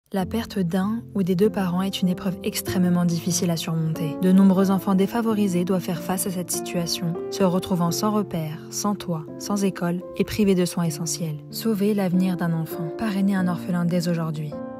La perte d'un ou des deux parents est une épreuve extrêmement difficile à surmonter. De nombreux enfants défavorisés doivent faire face à cette situation, se retrouvant sans repère, sans toit, sans école et privés de soins essentiels. Sauver l'avenir d'un enfant. Parrainer un orphelin dès aujourd'hui.